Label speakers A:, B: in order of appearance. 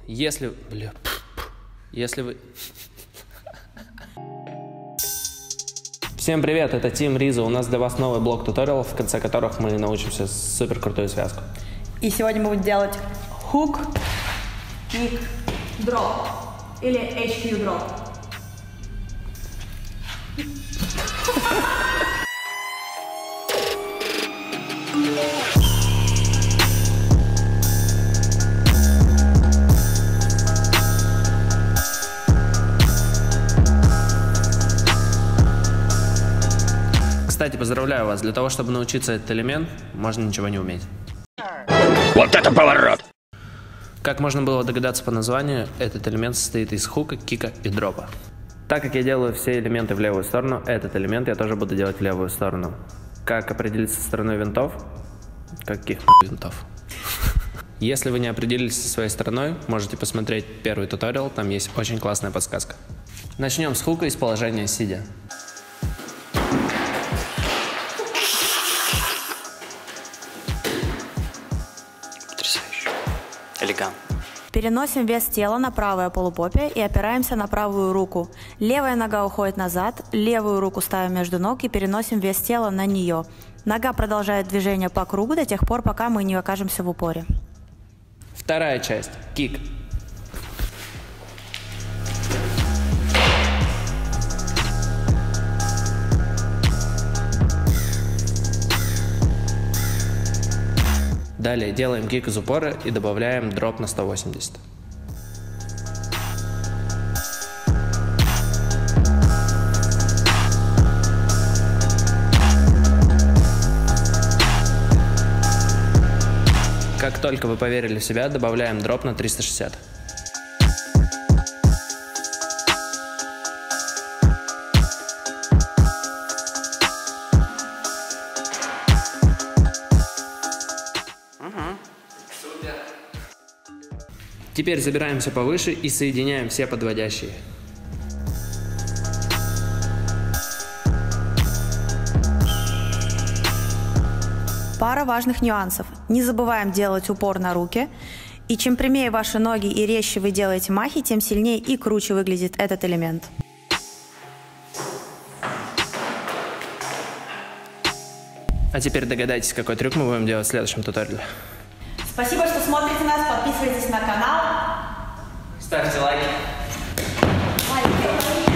A: Если вы... Всем привет, это Team Rizzo. У нас для вас новый блок туториалов, в конце которых мы научимся супер крутую связку.
B: И сегодня мы будем делать хук, кик, дроп или HQ дроп.
A: Кстати, поздравляю вас, для того, чтобы научиться этот элемент, можно ничего не уметь.
C: Вот это поворот!
A: Как можно было догадаться по названию, этот элемент состоит из хука, кика и дропа. Так как я делаю все элементы в левую сторону, этот элемент я тоже буду делать в левую сторону. Как определиться со стороной винтов? Каких винтов? Если вы не определились со своей стороной, можете посмотреть первый туториал, там есть очень классная подсказка. Начнем с хука из положения сидя.
C: Элегантно.
B: Переносим вес тела на правое полупопие и опираемся на правую руку. Левая нога уходит назад, левую руку ставим между ног и переносим вес тела на нее. Нога продолжает движение по кругу до тех пор, пока мы не окажемся в упоре.
A: Вторая часть. Кик. Далее делаем кик из упора и добавляем дроп на 180. Как только вы поверили в себя, добавляем дроп на 360. Теперь забираемся повыше и соединяем все подводящие.
B: Пара важных нюансов. Не забываем делать упор на руки. И чем прямее ваши ноги и резче вы делаете махи, тем сильнее и круче выглядит этот элемент.
A: А теперь догадайтесь, какой трюк мы будем делать в следующем туториале.
B: Спасибо, что смотрите нас, подписывайтесь на канал.
A: Ставьте лайки.
B: Лайки.